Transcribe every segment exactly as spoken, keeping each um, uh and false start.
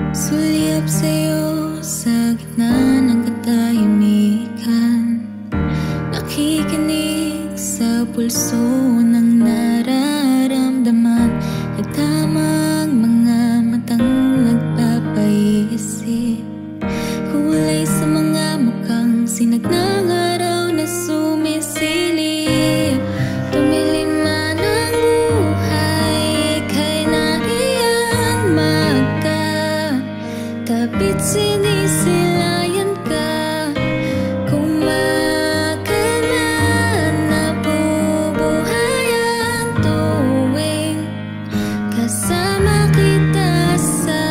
Sulyap sa'yo sa gitna ng katahimikan, nakikinig sa pulso ng nararamdaman. Nagtamang mga matang nagpapaisip, kulay sa mga mukhang sinag ng araw na sumisilip. Tumilim man ang buhay, ika'y nariyan magkatapit, sinisilayan ka. Kumakalan, nabubuhay ang tuwing kasama kita sa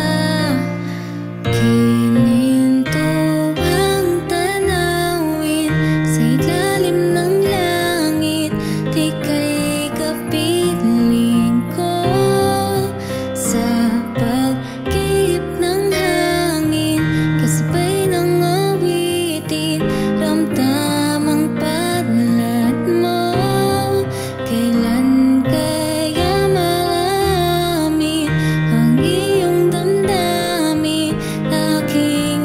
kinintuang tanawin. Sa ilalim ng langit, ika'y kapiling ko. Sa pag-ihip ng hangin, kasabay ng awitin, ramdam ang padlat mo. Kailan kaya maamin ang iyong damdamin? Aking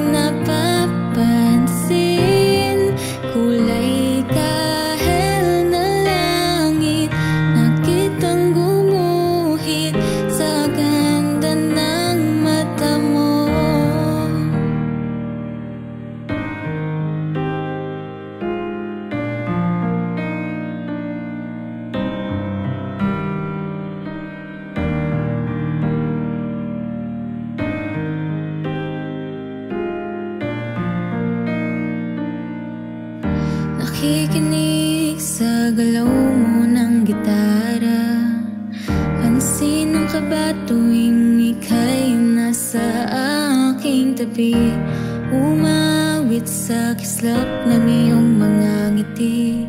napapansin, kulay kahel na langit, nakitang gumuhit sa ganda ng mata mo. Nakikinig sa galaw mo ng gitara, pansin ng kaba tuwing ika'y nasa aking tabi. Umawit sa kislap ng iyong mga ngiti.